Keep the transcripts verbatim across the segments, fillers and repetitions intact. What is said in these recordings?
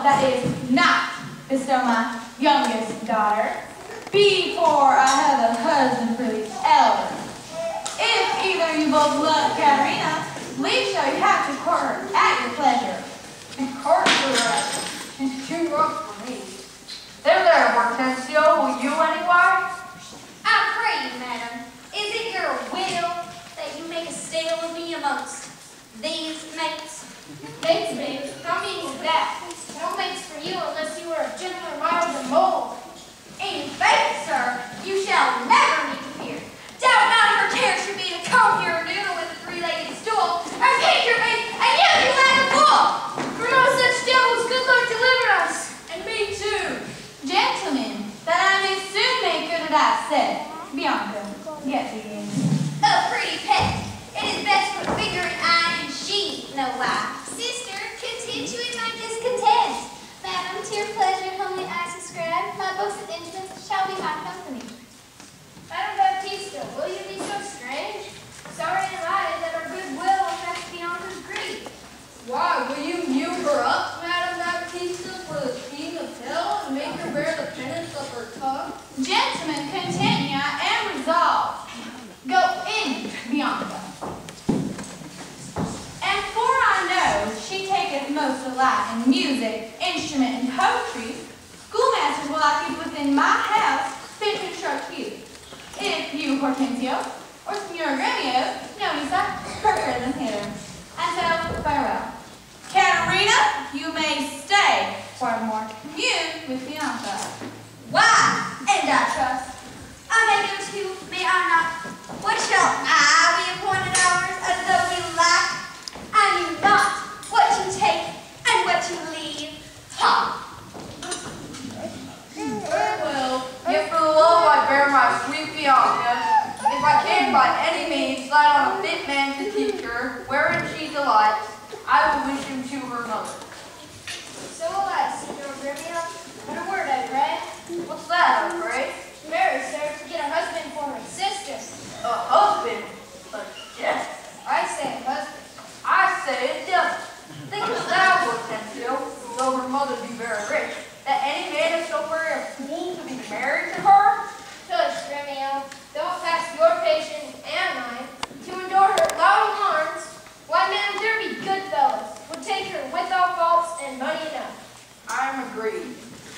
that is not bestow my youngest daughter before I have a husband for the elder. If either you both love Katerina, leave shall you have to court her at your pleasure. And court her, she's too rough for me. There, there, Hortensio, will you anyway? I pray you, madam, is it your will that you make a stale of me amongst these mates? Mates, babe? How mean is that? No mates for you unless you are a gentler, milder mole. In faith, sir, you shall never need to fear. Doubt not if her care should be to comb your noodle with a three-legged stool, or take your face and yield you like a fool. For no such devils, good Lord deliver us, and me too. Gentlemen, that I may soon make good what I said. Bianca, get thee in. Oh, pretty pet, it is best for finger and eye, and she no lie. Sister, content you in my discontent. Madam, to your pleasure, humbly I subscribe. My books of instruments shall be my company. Madam Baptista, will you be so strange? Sorry am I that our good will affects Bianca's grief. Why, will you mute her up, Madam Baptista, for the king of hell, and make her bear the penance of her tongue? Gentlemen, content ye and resolve. Go in, Bianca. And for I know she taketh most delight in music, instrument, and poetry, schoolmasters will I keep within my house fit to instruct you. If you, Hortensio, or Signor Gremio, know you such quicker than hither. And so, farewell. Katerina, you may stay for more to commune with Bianca. Why, and I trust. I may go too, may I not? What shall I be appointed ours, as though we lack? I knew not what you take and what you leave. Ha! Very well, yet for the love I bear my sweet Bianca, if I can by any means light on a fit man to teach her, wherein she delights, I will wish him to her mother. So will I, Signor Gremio. But a word, I pray. What's that, I pray? Marry, sir, to get a husband for her sister. A husband? A yes. I say a husband. I say a devil. Thinkest thou, Hortensio, though her mother be very rich, that any man is so very a fool to be married to her? Tush, Gremio, don't pass your patience and mine to endure her loud alarms. Why, ma'am, there be good fellows would take her with all faults and money enough. I am agreed.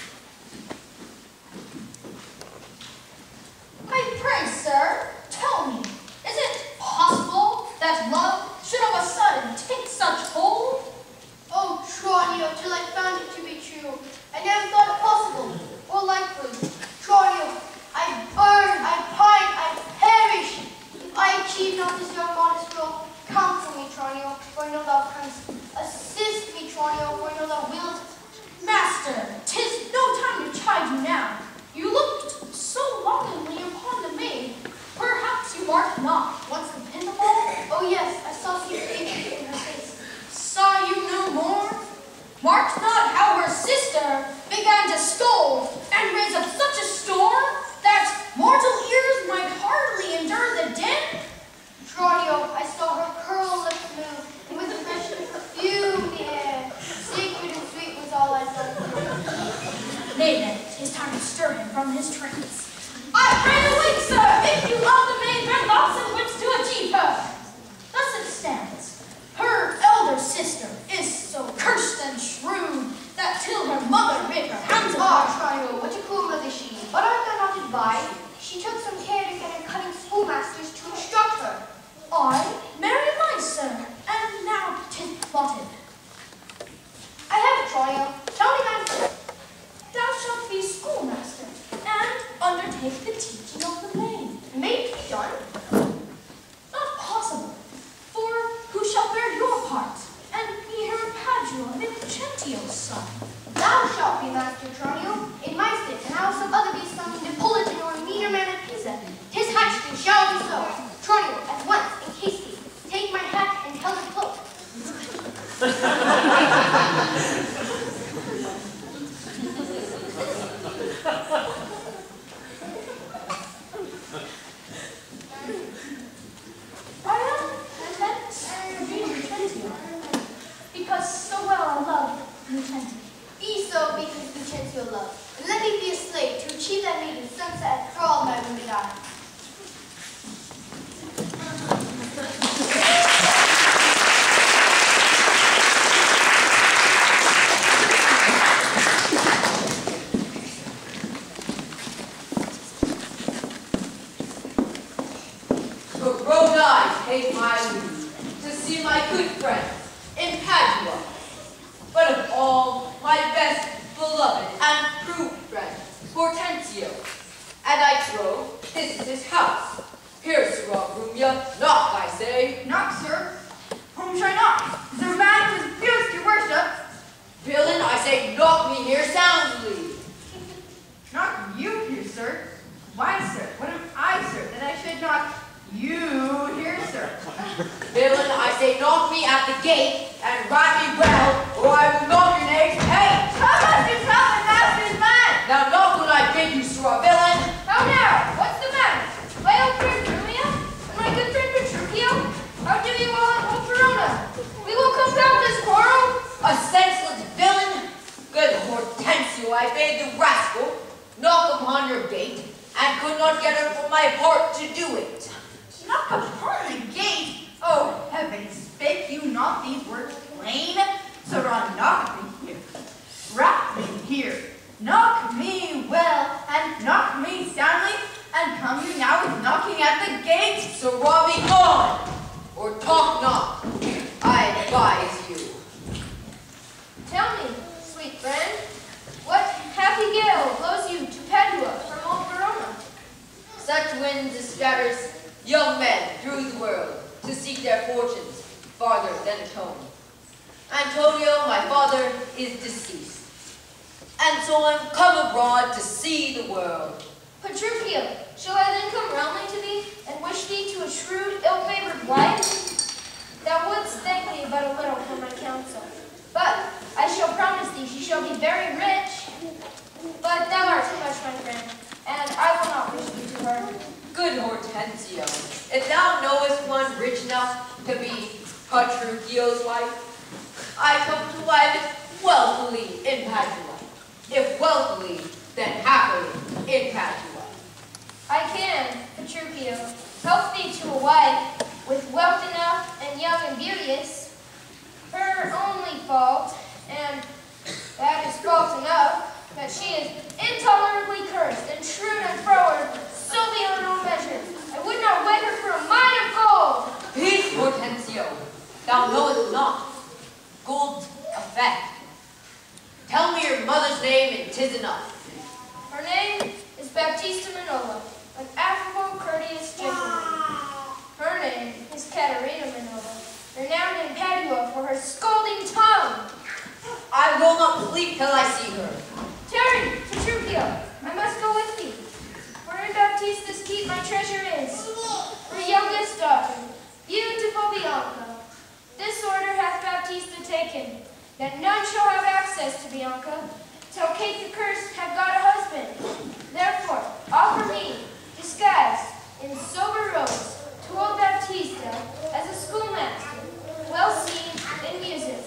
I pray, sir, tell me, is it possible that love should of a sudden take such hold? Oh, Tranio, till I found it to be true. I never thought it possible or likely. Tranio, I burn, I pine, I perish. If I achieve not this young modest girl, counsel me, Tranio, for I know thou canst. Assist me, Tranio, for I know thou wilt. Master, 'tis no time to chide you now. You looked so longingly upon the maid. Perhaps you marked not what's the pinafore? Oh yes, I saw some hatred in her face. Saw you no more? Marked not how her sister began to scold and raise up such a storm that mortal ears might hardly endure the din? Tranio, I saw her curl lips move, and with a fresh perfume the air. Secret and sweet was all I saw. Nay, then, 'tis time to stir him from his trance. I pray awake, sir, if you love the maid, bear thoughts and whips to achieve her. Thus it stands. Her elder sister is so cursed and shrewd that till her mother rid her hands of Ah, her. Tranio, what a cool mother she. But art thou not advised? She took some care to get her cunning schoolmasters to instruct her. I, marry my sir, and now 'tis plotted. I have it, Tranio. Tell me, master. Thou shalt be schoolmaster, and undertake the teaching of the maid. May it be done? Not possible, for who shall bear your part, and be her Padua and Innocentio's son? Thou shalt be master, Tranio, in my stead, and I will some other be some Neapolitan or meaner man at Pisa. 'Tis hatched and shall be so. Tranio, at once, in case thee, take my hat and helmet cloak. I am content to be Innocentio, because so well I love Innocentio. Be so because Petruchio love. And let me be a slave to achieve that maiden's sunset and crawl my wounded eye. Take my leave to see my good friends in Padua, but of all my best beloved and true friend, Hortensio, and I trow this is his house. Here, Sir Rumia, knock, I say. Knock, sir. Whom shall I knock? Is there a man who is pierced your worship? Villain, I say, knock me here soundly. Knock you here, sir? Why, sir? What am I, sir, that I should knock you here, sir? Villain, I say, knock me at the gate and rat me well, or I will knock your names. Hey! How must you tell my master's man? Now knock when I bid you, sir, villain. How now? What's the matter? My old friend Romeo and my good friend Petruchio? How do you all at Old Verona? We will compound this quarrel. A senseless villain? Good Hortensio, I bade the rascal knock upon your gate, and could not get it from my heart to do it. Knock upon the gate? Oh, heavens, spake you not these words plain? Sirrah, knock me here, rap me here, knock me well, and knock me soundly, and come you now with knocking at the gate? Sirrah, be gone, or talk not, I advise you. Tell me, sweet friend, what happy gale blows you to Padua from Old Verona? Such winds as scatters young men through the world to seek their fortunes farther than at home. Antonio, my father, is deceased, and so I'm come abroad to see the world. Petruchio, shall I then come roundly to thee, and wish thee to a shrewd, ill-favored wife? Thou wouldst thank me but a little for my counsel. But I shall promise thee she shall be very rich. But thou art too much my friend, and I will not wish thee to her. Good Hortensio, if thou knowest one rich enough to be Petruchio's wife, I come to wife wealthily in Padua. If wealthily, then happily in Padua. I can, Petruchio, help thee to a wife with wealth enough and young and beauteous. Her only fault, and that is fault enough, that she is intolerably cursed and shrewd and froward, so beyond all measure. I would not wed her for a mine of gold. Peace, Hortensio, thou knowest not. Gold's effect. Tell me your mother's name, and 'tis enough. Her name is Baptista Manola, an affable, courteous gentleman. Her name is Caterina Manola, renowned in Padua for her scolding tongue. I will not sleep till I see her. Tarry, Petruchio, I must go with thee. Wherein Baptista's keep my treasure is, her youngest daughter, beautiful Bianca. This order hath Baptista taken, that none shall have access to Bianca, till Kate the Cursed have got a husband. Therefore, offer me, disguised in sober robes, to old Baptista as a schoolmaster, well seen in music,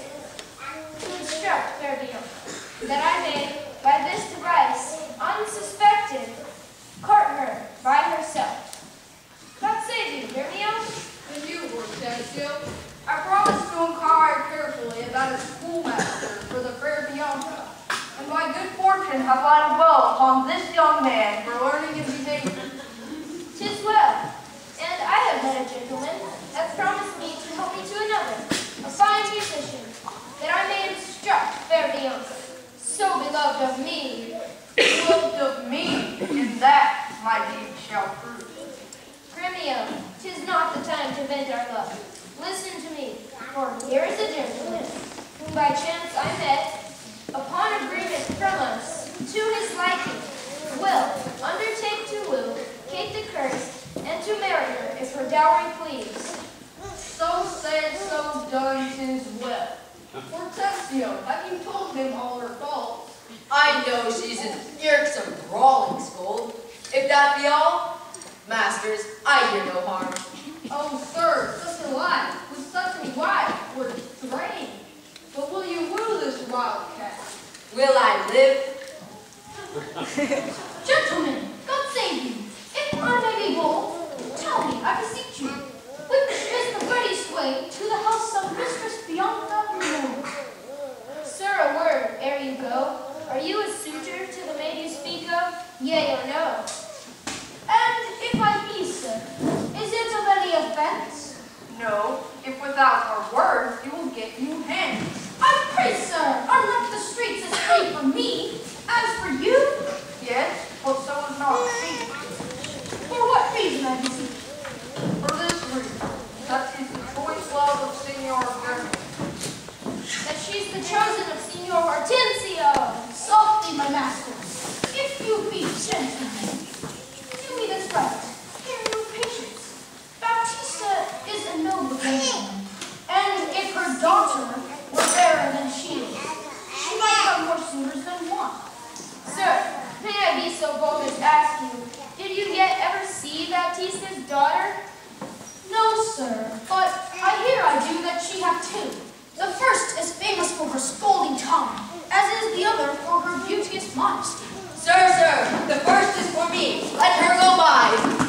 to instruct fair Bianca, that I may, by this device, unsuspected, court her by herself. God save you, Romeo. And you, Hortensio, I promise to inquire carefully about a schoolmaster for the fair Bianca, and by good fortune have lighted well upon this young man for learning and behavior. 'Tis well, and I have met a gentleman that promised me to help me to another, a fine musician, that I may instruct fair Bianca, so beloved of me. Beloved of me, in that my deed shall prove. Romeo, 'tis not the time to vent our love. Listen to me, for here is a gentleman, whom by chance I met, upon agreement from us, to his liking, will undertake to woo Kate the Cursed, and to marry her if her dowry please. So said, so done, 'tis well. Hortensio, have you told him all her faults? I know she's an irksome, brawling scold. If that be all, masters, I hear no harm. Oh, sir, such a life, with such a wife, were strange. But will you woo this wildcat? Will live. Gentlemen, God save you. If I may be bold, tell me, I beseech you, which is the readiest way to the house of Mistress Bianca Moore? Sir, a word ere you go. Are you a suitor to the maid you speak of? Yea or no? And if I be, sir, is it of any offense? No, if without our word, you will get you hanged. I pray, sir, are not the streets as free for me as for you? Yes, but so is not she. For what reason, I beseech? For this reason, that is the choice love of Signor Gremio. That she's the chosen of Signor Hortensio. Softly, my master. If you be gentlemen, do me this right. Hear me with patience. Baptista is a noble woman, and if her daughter were fairer than she is, she might have more suitors than one. Sir, may I be so bold as to ask you, did you yet ever see Baptista's daughter? No, sir, but I hear I do that she hath two. The first is famous for her scolding tongue, as is the other for her beauteous modesty. Sir, sir, the first is for me. Let her go by.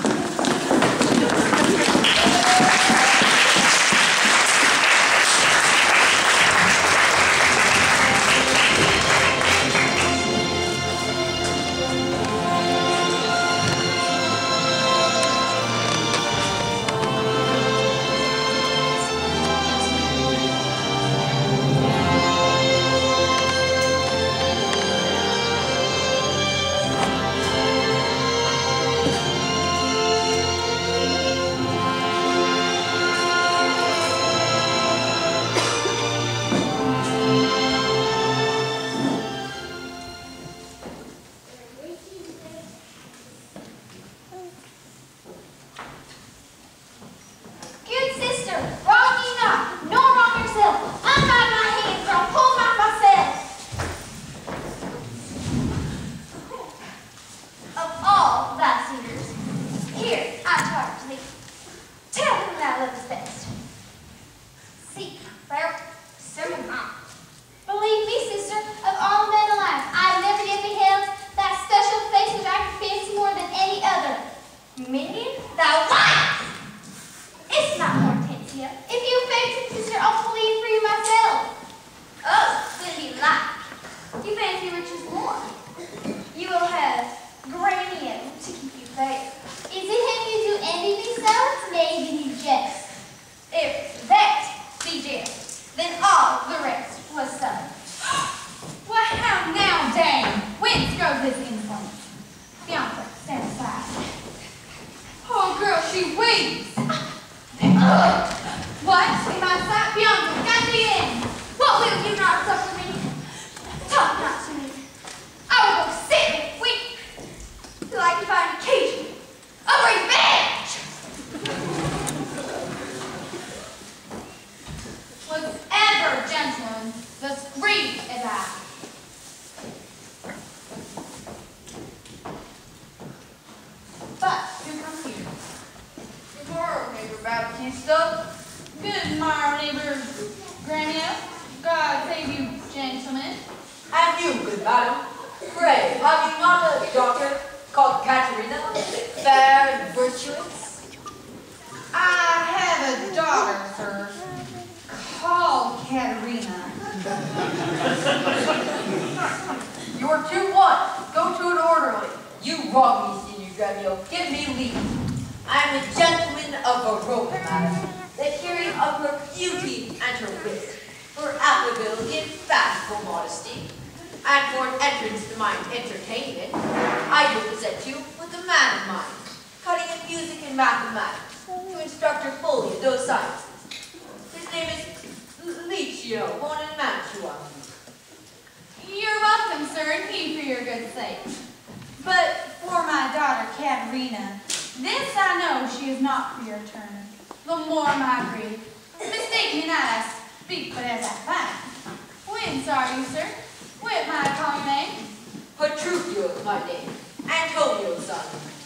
Petruchio is my name. Antonio's son.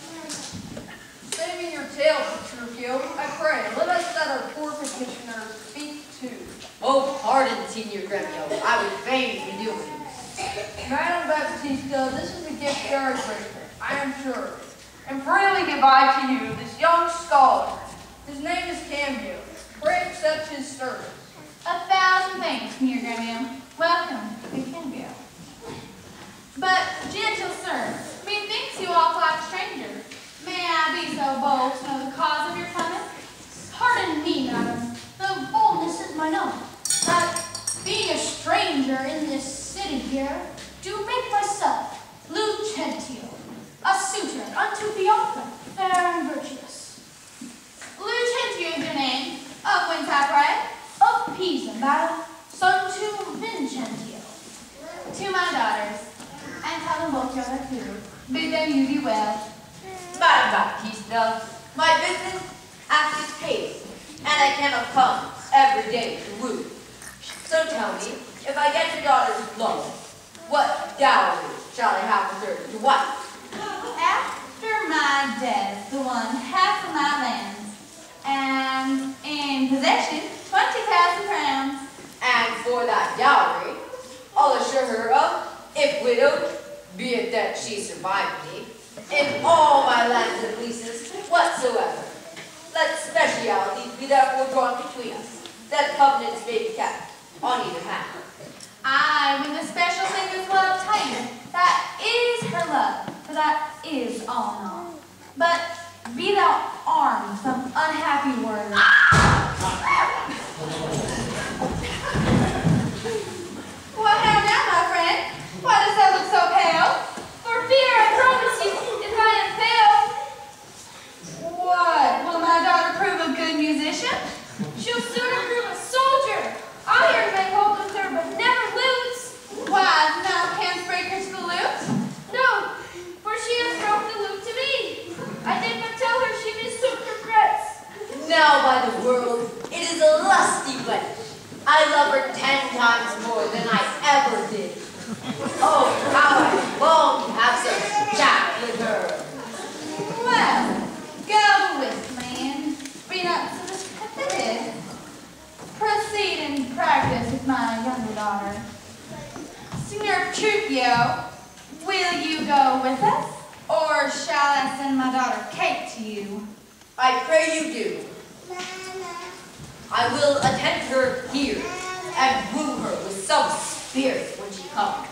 Saving your tale, Petruchio, I pray, let us let our poor petitioner speak too. Oh, pardon, Signor Gremio. I would fain be doing. Madam Baptista, this is a gift very grateful, I am sure. And freely give I to you this young scholar. His name is Cambio. Pray accept his service. A thousand thanks, Mere Graham. Welcome to Cambio. But, gentle sir, methinks you walk like a stranger. May I be so bold to know the cause of your coming? Pardon me, madam. The boldness is mine own. That, being a stranger in this city here, do make myself Lucentio, a suitor unto Bianca, fair and virtuous. Lucentio is your name. Of whence I pray? Of Pisa, madam, son to Vincentio. To my daughters. And tell them both your food. Bid them use you well. Madam Baptista, my business asks its pace, and I cannot come every day to woo. So tell me, if I get your daughter's love, what dowry shall I have with her to wife? After my death, the one half of my lands, and in possession, twenty thousand crowns. And for that dowry, I'll assure her of, if widowed, be it that she survived me, in all my lands and leases whatsoever. Let specialities be therefore drawn between us, that covenants may be kept on either hand. Aye, when the special thing is well obtained, that is her love, for that is all in all. But be thou armed some unhappy word. What how now, my friend? Why does thou look so pale? For fear, I promise you, if I am pale, What, will my daughter prove a good musician? she'll sooner prove a soldier. Iron may hold with her, but never lutes. Why, thou canst break her to the lute? No, for she has brought the lute to me. I did but tell her she mistook her frets. Now by the world, it is a lusty wench. I love her ten times more than I ever did. Oh, how I long to have some chat with her. Well, go with me and be not so discomfited. Proceed and practice with my younger daughter. Signor Petruchio, will you go with us, or shall I send my daughter Kate to you? I pray you do. I will attend her here and woo her with some spirit when she comes.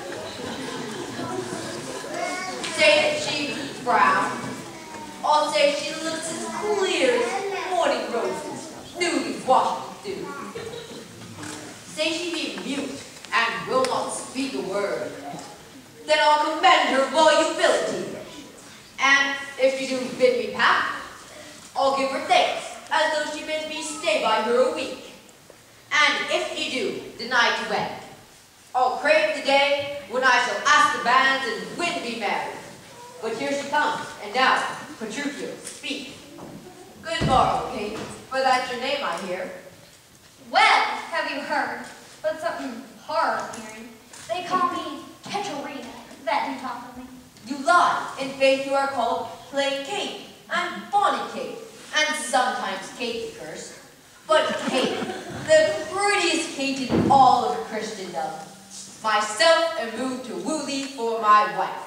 Say that she be brown. I'll say she looks as clear as morning roses, newly washed with dew. Say she be mute and will not speak a word. Then I'll commend her volubility. And if she do bid me pack, I'll give her thanks, as though she bid me stay by her a week. And if she do deny to wed, I'll crave the day when I shall ask the banns and win be married. But here she comes, and now, Petruchio, speak. Good morrow, Kate, for that's your name I hear. Well, have you heard? But something horrible hearing. They call me Petruchio. That do talk of me. You lie. In faith you are called plain Kate, and bonny Kate, and sometimes Kate the curse. But Kate, the prettiest Kate in all of Christendom. Myself am moved to woo thee for my wife.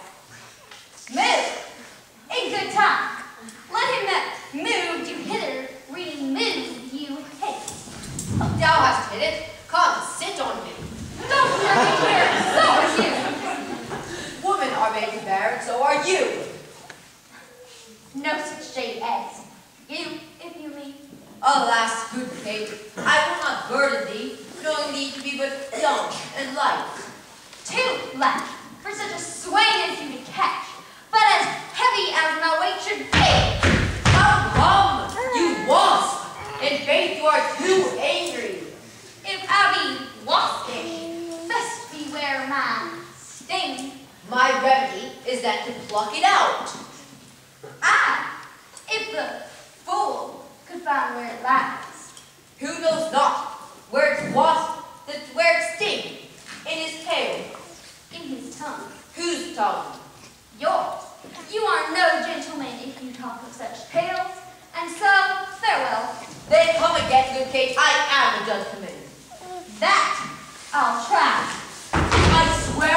Move! In good time. Let him that moved you hither remove you hate. Thou hast hit it. Come, sit on me. Don't let me hear it. So are you. Women are made to bear, and so are you. No such shade as you, if you mean. Alas, good Kate, I will not burden thee, knowing thee to be but young and light. Too light for such a swain as you to catch, but as heavy as my weight should be. Come, come, you wasp! In faith you are too angry. If I be waspish, best beware my sting. My remedy is that to pluck it out. Ah, if the fool could find where it lies. Who knows not where its wasp, that where it sting? In his tail. In his tongue. Whose tongue? Yours. You are no gentleman if you talk of such tales. And so, farewell. Then come again, good Kate, I am a gentleman. That I'll try. I swear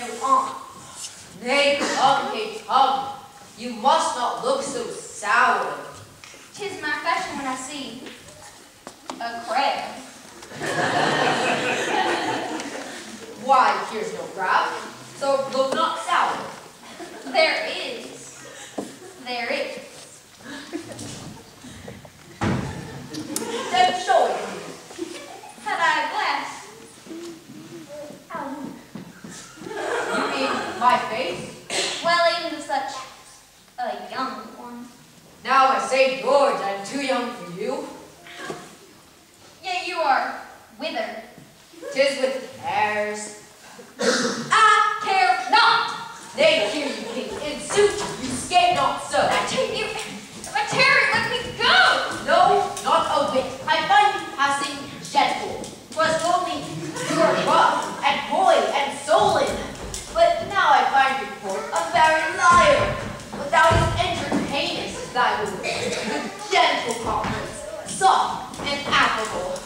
you on. Nay, come, nay, come. You must not look so sour. 'Tis my fashion when I see a crab. Why, here's no crab, so look not sour. There is. There is. Then show it to me. Had I a glass? You mean my face? Well, even to such a young one. Now I say, George, I'm too young for you. Yet you are withered. 'Tis with cares. I care not. Nay, here you king, in suit you skate not so. I take you. I tarry, let me go. No, not a bit. I find you passing gentle. 'Twas told me you were rough and boy and sullen. But now I find your court a very liar. But thou entertainest thy wooers with gentle conference, soft and affable.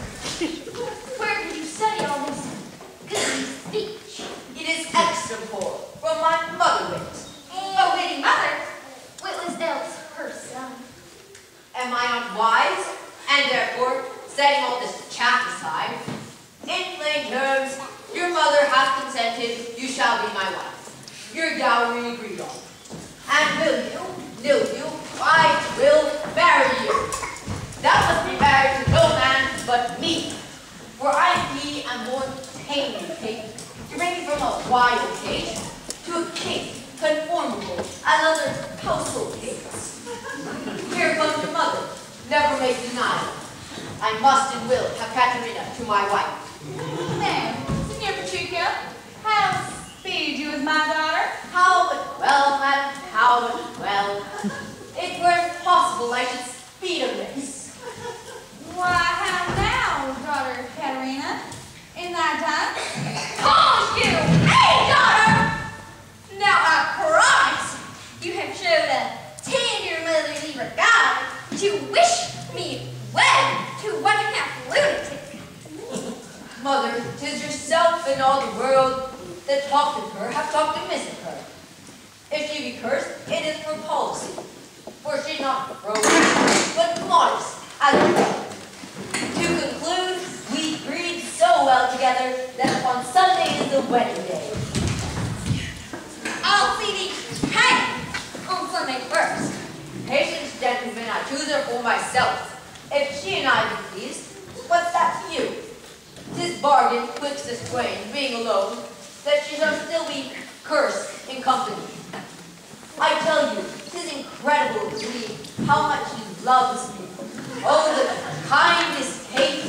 Where did you study all this goody speech? It is extemporal from my mother wit. A witty mother, witless else her son. Am I not wise? And therefore, setting all this chaff aside, in plain terms, your mother hath consented you shall be my wife. Your dowry agreed on. And will you, will you, I will marry you. Thou must be married to no man but me. For I be am born tamely taken, to bring you from a wild cage to a king conformable as other household pigs. Here comes your mother, never make denial. I must and will have Caterina to my wife. Now, Signor Petruchio, how speed you as my daughter? How but well, madam, how but well. It were impossible I should speed amiss. Why, how now, daughter Caterina? In thy time? Call you a daughter! Now I promise you have showed a tender motherly regard to wish me wed to one half lunatic. Mother, 'tis yourself and all the world that talked of her have talked amiss of her. If she be cursed, it is for policy. For she's not broken, but modest as a brother. To conclude, we agreed so well together that on Sunday is the wedding day. I'll see thee hanged on Sunday first. Patience, gentlemen, I choose her for myself. If she and I be pleased, what's that to you? 'Tis bargained twixt us twain, being alone, that she shall still be cursed in company. I tell you, 'tis incredible to believe how much she loves me. Oh, the kindest hate.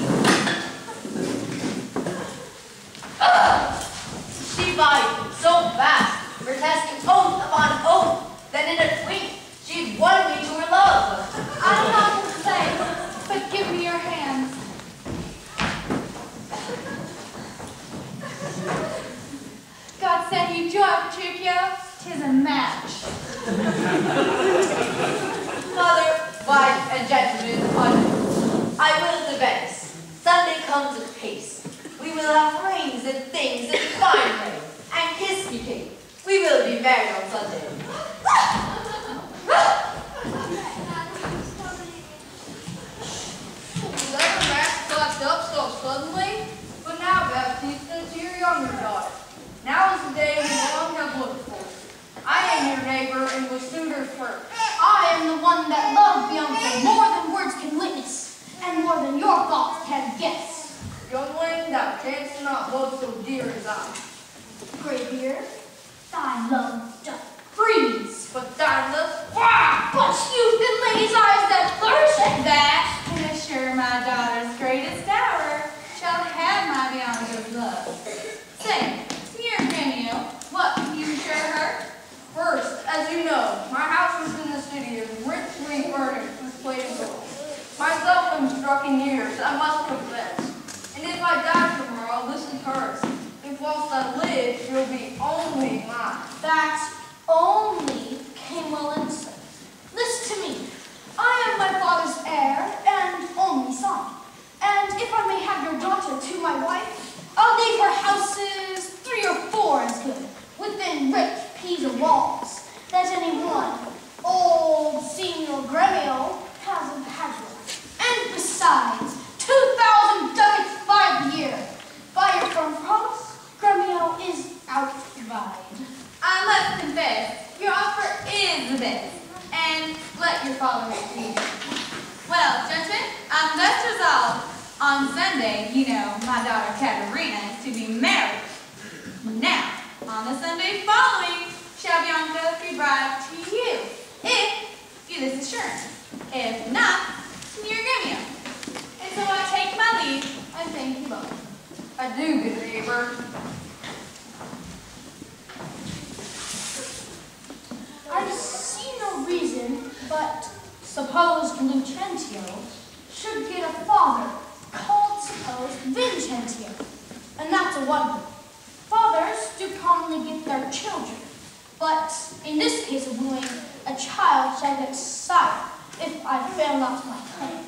Ugh! She vied so fast, protesting oath upon oath, that in a twink she'd won me to her love. I'm not to say, but give me your hands. God send you joy, Petruchio. 'Tis a match. Mother, wife, and gentlemen, adieu. I will to Venice. Sunday comes apace. We will have rings and things and fine rain, and kiss me, king. We will be married on Sunday. Was ever Max clutched up so suddenly? But now, Baptista, to your younger daughter. Now is the day we long have looked for. I am your neighbor and was suitor's first. I am the one that loves Bianca more than words can witness, and more than your thoughts can guess. Youngling, thou canst not love so dear as I. Graybeard, thy love doth freeze. But thine love, Ah, but you've been ladies' eyes that thirst at that. And assure my daughter's greatest dower shall have my Bianca's love. Say, Signor Gremio, what can you assure her? first, as you know, my house was in the city and richly furnished with plate and gold. Myself am struck in years, I must confess. And if I die tomorrow, listen first. If whilst I live, she'll be only mine. That only came well innocent. Listen to me. I am my father's heir and only son. And if I may have your daughter to my wife, I'll leave her houses three or four as good. the beds, and let your father read. Well, gentlemen, I'm thus resolved. On Sunday, you know, my daughter Katerina is to be married. Now, on the Sunday following, shall Bianca be bride to you, if you this assurance. If not, near Gremio. And so I take my leave, and thank you both. I do, good neighbor. I see no reason, but suppose Lucentio should get a father called, suppose, Vincentio. And that's a wonder. Fathers do commonly get their children, but in this case of wooing, a child shall get sire, if I fail not my claim.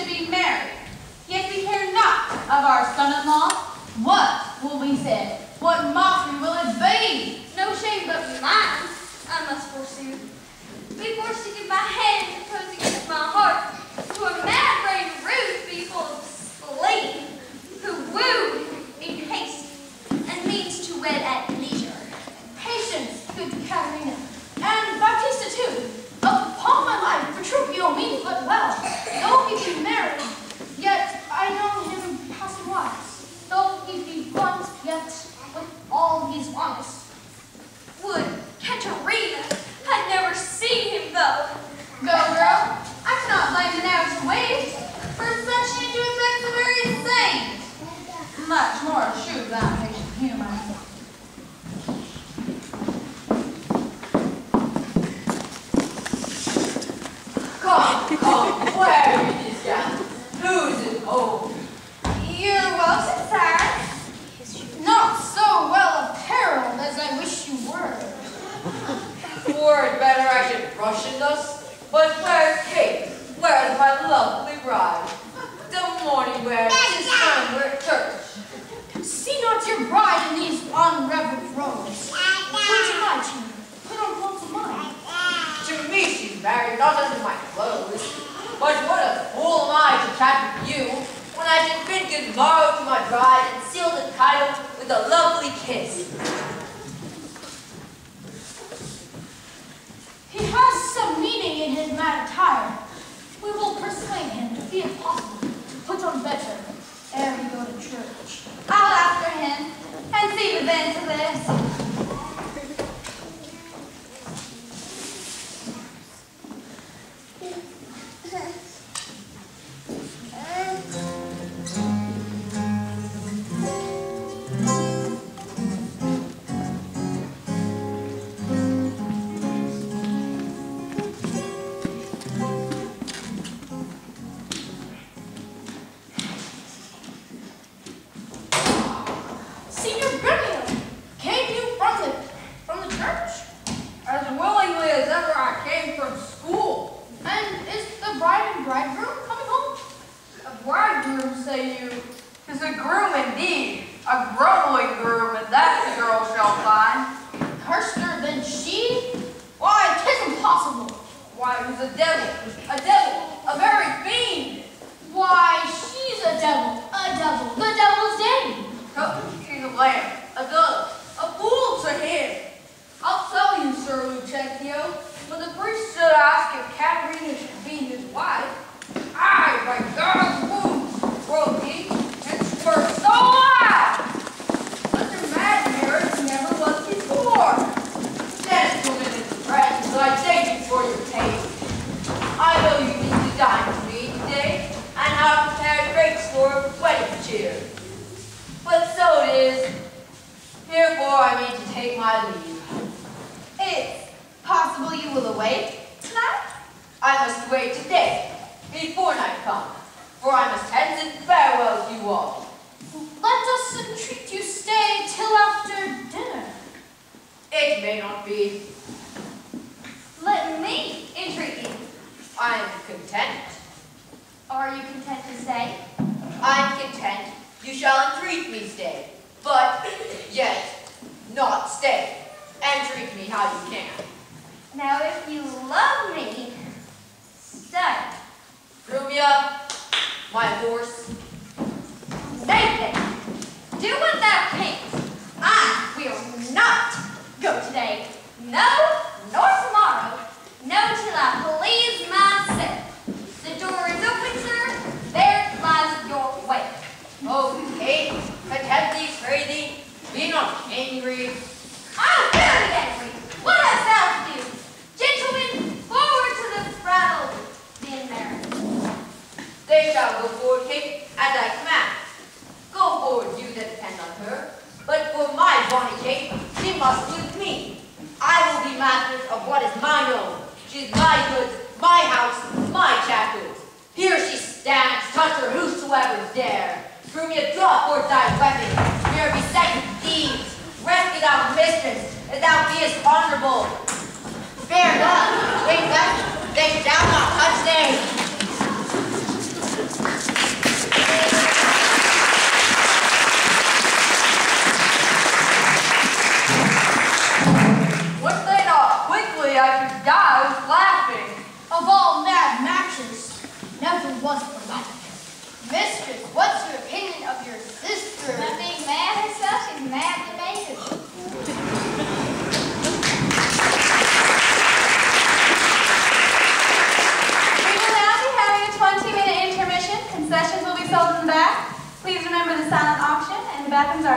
Of our son-in-law, what will be said? What what mockery will it be? No shame but mine, I must forsooth. Be forced to give my hand and pose against my heart to a mad-brained rude people of spleen, who wooed in haste and means to wed at leisure. Patience, good Caterina, and Baptista too. Upon my life, Petruchio means but well. Though he be married, yet I know him passing wise. Though he be blunt, yet with all he's honest. Would Katerina had never seen him though. Go, girl. I cannot blame the narrow's ways, for such you do affect the very same. Much more shrewd than patient human. Come, come, where are you this down? Who's at home? You're welcome, sir. Not so well apparelled as I wish you were. Were it better I should rush in thus? But where's Kate? Where's my lovely bride? The morning wear, this time we're at church. See not your bride in these unreverent robes. Would you like to put on clothes of mine? To me she's married, not under my clothes. But what a fool am I to chat with you, when I should bid good morrow to my bride and seal the title with a lovely kiss. He has some meaning in his mad attire. We will persuade him, if it possible, to put on better ere we go to church. I'll after him and see what's into this.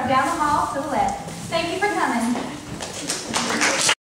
down the hall to the left. Thank you for